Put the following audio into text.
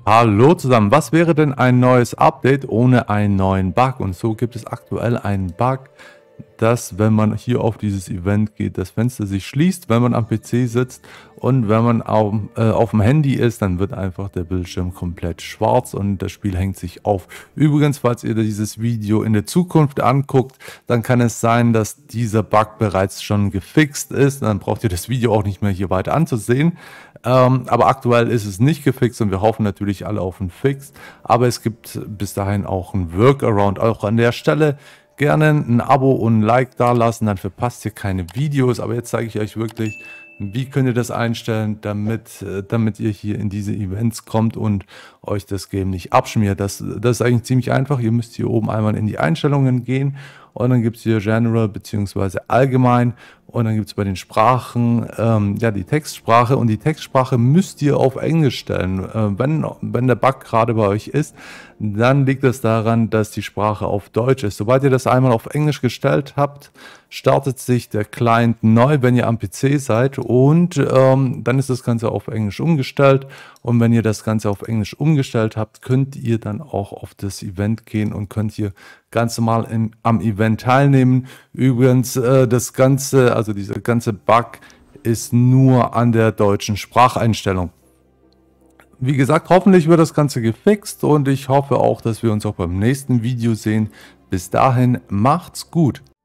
Hallo zusammen, was wäre denn ein neues Update ohne einen neuen Bug? Und so gibt es aktuell einen Bug, dass, wenn man hier auf dieses Event geht, das Fenster sich schließt, wenn man am PC sitzt, und wenn man auf dem Handy ist, dann wird einfach der Bildschirm komplett schwarz und das Spiel hängt sich auf. Übrigens, falls ihr dieses Video in der Zukunft anguckt, dann kann es sein, dass dieser Bug bereits schon gefixt ist. Dann braucht ihr das Video auch nicht mehr hier weiter anzusehen. Aber aktuell ist es nicht gefixt und wir hoffen natürlich alle auf einen Fix. Aber es gibt bis dahin auch einen Workaround. Auch an der Stelle gerne ein Abo und ein Like da lassen, dann verpasst ihr keine Videos. Aber jetzt zeige ich euch wirklich, wie könnt ihr das einstellen, damit ihr hier in diese Events kommt und euch das Game nicht abschmiert. Das ist eigentlich ziemlich einfach. Ihr müsst hier oben einmal in die Einstellungen gehen und dann gibt es hier General bzw. Allgemein und dann gibt es bei den Sprachen ja die Textsprache, und die Textsprache müsst ihr auf Englisch stellen. Wenn der Bug gerade bei euch ist, dann liegt es daran, dass die Sprache auf Deutsch ist. Sobald ihr das einmal auf Englisch gestellt habt, startet sich der Client neu, wenn ihr am PC seid, und dann ist das Ganze auf Englisch umgestellt. Und wenn ihr das Ganze auf Englisch umgestellt habt, könnt ihr dann auch auf das Event gehen und könnt hier ganz normal am Event teilnehmen. Übrigens, dieser ganze Bug ist nur an der deutschen Spracheinstellung. Wie gesagt, hoffentlich wird das Ganze gefixt und ich hoffe auch, dass wir uns auch beim nächsten Video sehen. Bis dahin, macht's gut.